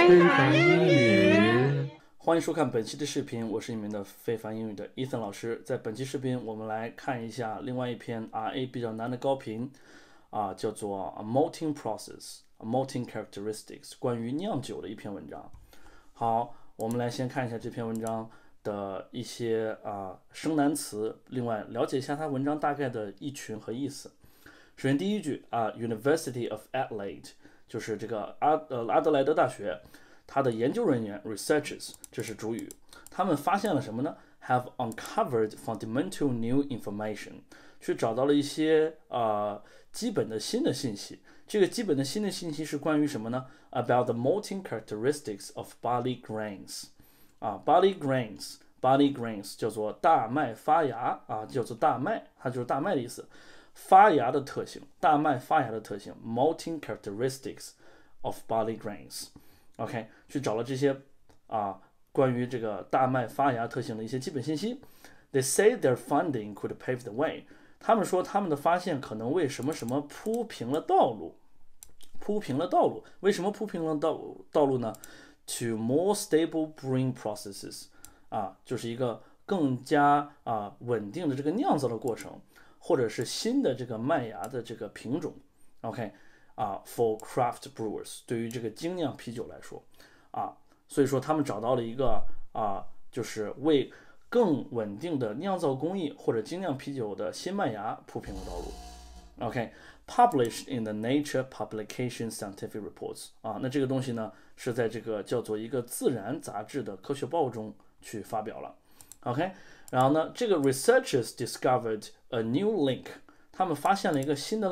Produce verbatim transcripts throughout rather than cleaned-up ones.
非凡英语， 欢迎收看本期的视频，我是你们的非凡英语的 Ethan 老师。在本期视频，我们来看一下另外一篇 R A 比较难的高频啊，叫做 A Malting Process, A Malting Characteristics， 关于酿酒的一篇文章。好，我们来先看一下这篇文章的一些啊生难词，另外了解一下它文章大概的意群和意思。首先第一句啊 ，University of Adelaide 就是这个阿呃阿德莱德大学。他的研究人员 researchers 这是主语，他们发现了什么呢 ？Have uncovered fundamental new information， 去找到了一些呃基本的新的信息。这个基本的新的信息是关于什么呢 ？About the malting characteristics of barley grains。啊 ，barley grains，barley grains 叫做大麦发芽啊，叫做大麦，它就是大麦的意思。发芽的特性，大麦发芽的特性 ，malting characteristics of barley grains。OK， 去找了这些啊关于这个大麦发芽特性的一些基本信息。They say their finding could pave the way。他们说他们的发现可能为什么什么铺平了道路，铺平了道路。为什么铺平了道道路呢 ？To more stable brewing processes， 啊，就是一个更加啊稳定的这个酿造的过程，或者是新的这个麦芽的这个品种。OK。啊 ，for craft brewers， 对于这个精酿啤酒来说，啊，所以说他们找到了一个啊，就是为更稳定的酿造工艺或者精酿啤酒的新麦芽铺平了道路。OK，published in the Nature Publication Scientific Reports， 啊，那这个东西呢是在这个叫做一个自然杂志的科学报中去发表了。OK， 然后呢，这个 researchers discovered a new link， 他们发现了一个新的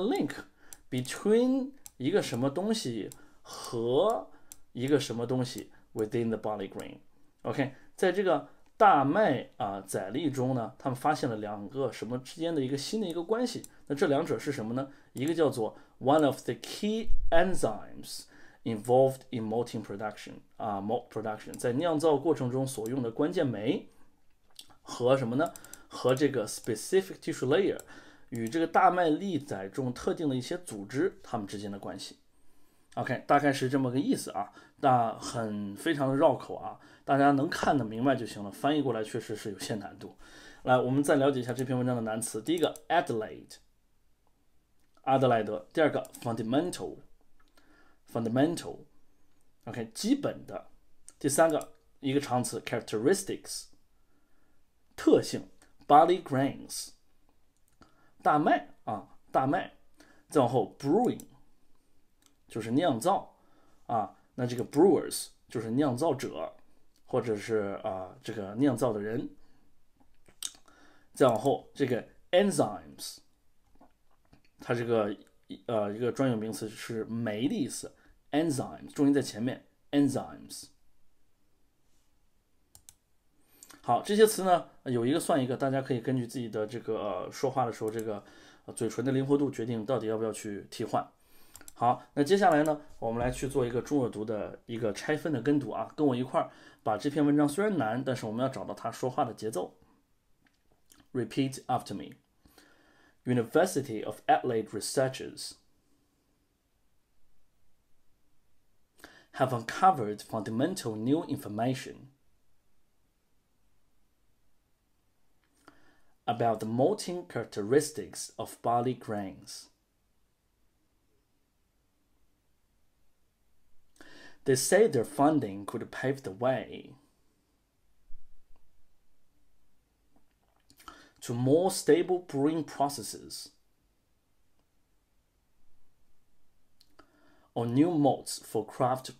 link。Between 一个什么东西和一个什么东西 within the barley grain，OK， 在这个大麦啊、呃、载粒中呢，他们发现了两个什么之间的一个新的一个关系。那这两者是什么呢？一个叫做 one of the key enzymes involved in malting production 啊 malt production， 在酿造过程中所用的关键酶和什么呢？和这个 specific tissue layer。与这个大麦粒载中特定的一些组织，它们之间的关系 ，OK， 大概是这么个意思啊，那很非常的绕口啊，大家能看得明白就行了，翻译过来确实是有些难度。来，我们再了解一下这篇文章的难词。第一个 Adelaide， 阿德莱德；第二个 fundamental， fundamental，OK， 基本的；第三个一个长词 characteristics， 特性 barley grains。大麦啊，大麦，再往后 brewing 就是酿造啊，那这个 brewers 就是酿造者，或者是啊这个酿造的人。再往后这个 enzymes， 它这个呃一个专有名词是酶的意思 ，enzymes 重音在前面 enzymes。好，这些词呢有一个算一个，大家可以根据自己的这个、呃、说话的时候这个、呃、嘴唇的灵活度决定到底要不要去替换。好，那接下来呢，我们来去做一个中耳读的一个拆分的跟读啊，跟我一块儿把这篇文章虽然难，但是我们要找到他说话的节奏。Repeat after me. University of Adelaide researchers have uncovered fundamental new information.About the malting characteristics of barley grains. They say their finding could pave the way to more stable brewing processes or new malts for craft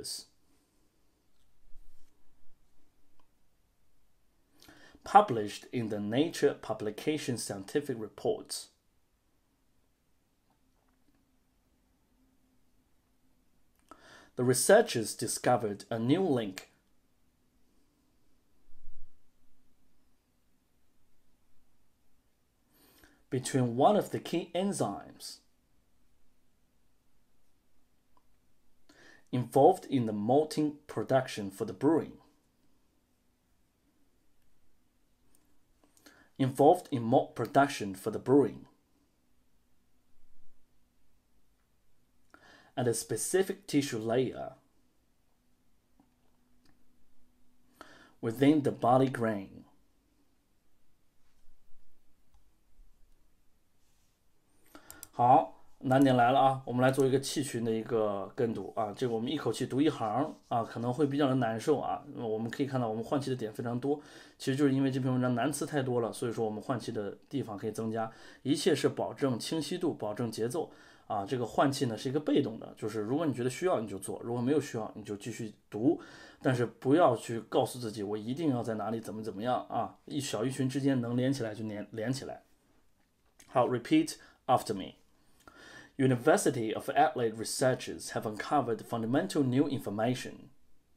brewers.Published in the Nature Publication Scientific Reports. The researchers discovered a new link between one of the key enzymes involved in the malting production for the brewing.Involved in malt production for the brewing, and a specific tissue layer within the barley grain. 好，难点来了啊！我们来做一个气群的一个跟读啊，这个我们一口气读一行啊，可能会比较的难受啊。我们可以看到我们换气的点非常多，其实就是因为这篇文章难词太多了，所以说我们换气的地方可以增加。一切是保证清晰度，保证节奏啊。这个换气呢是一个被动的，就是如果你觉得需要你就做，如果没有需要你就继续读，但是不要去告诉自己我一定要在哪里怎么怎么样啊。一小一群之间能连起来就连连起来。好 ，repeat after me.University of Adelaide researchers have uncovered fundamental new information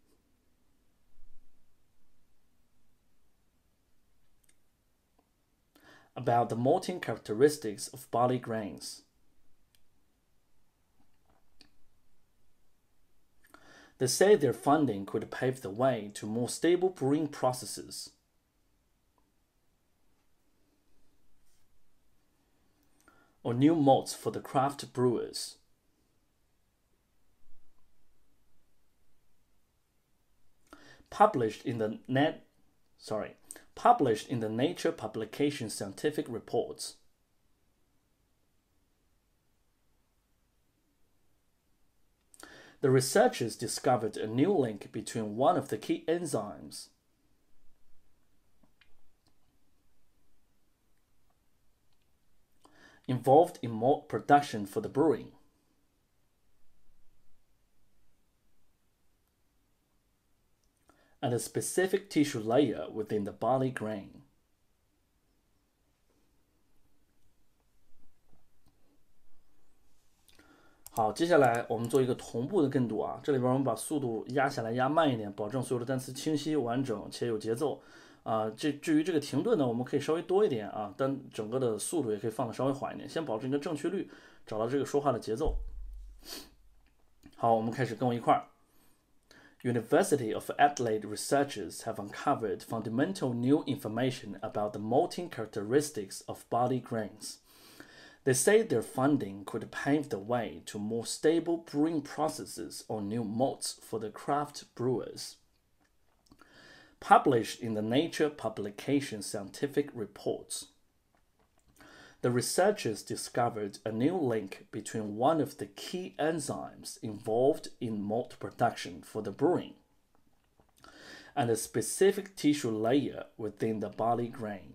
about the malting characteristics of barley grains. They say their finding could pave the way to more stable brewing processes. Or new malts for the craft brewers. Published in the net, sorry, published in the Nature publication scientific reports. The researchers discovered a new link between one of the key enzymes involved in malt production for the brewing. And a specific tissue layer within the barley grain. 好，接下来我们做一个同步的跟读啊，这里边我们把速度压下来，压慢一点，保证所有的单词清晰、完整且有节奏。啊，这至于这个停顿呢，我们可以稍微多一点啊，但整个的速度也可以放的稍微缓一点，先保证一个正确率，找到这个说话的节奏。好，我们开始跟我一块儿。University of Adelaide researchers have uncovered fundamental new information about the malting characteristics of barley grains. They say their finding could pave the way to more stable brewing processes or new malts for the craft brewers.Published in the Nature publication scientific reports. The researchers discovered a new link between one of the key enzymes involved in malt production for the brewing and a specific tissue layer within the barley grain.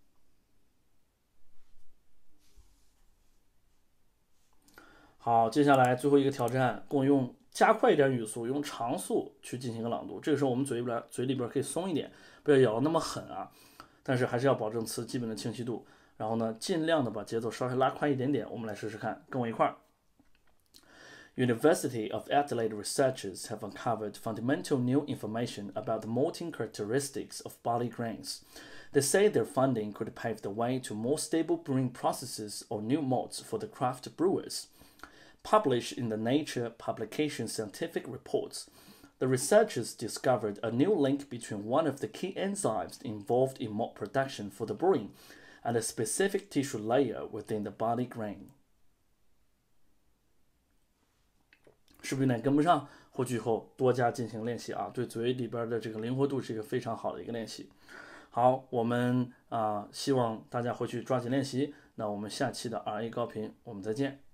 好，接下来最后一个挑战，跟我用加快一点语速，用长速去进行一个朗读。这个时候我们嘴里边嘴里边可以松一点，不要咬得那么狠啊，但是还是要保证词基本的清晰度。然后呢，尽量的把节奏稍微拉快一点点。我们来试试看，跟我一块儿。University of Adelaide researchers have uncovered fundamental new information about the malting characteristics of barley grains. They say their finding could pave the way to more stable brewing processes or new malts for the craft brewers.Published in the Nature publication scientific reports, the researchers discovered a new link between one of the key enzymes involved in malt production for the brewing and a specific tissue layer within the barley grain. 是不是有点跟不上？回去以后多加进行练习啊，对嘴里边的这个灵活度是一个非常好的一个练习。好，我们啊、呃，希望大家回去抓紧练习。那我们下期的 R A 高频，我们再见。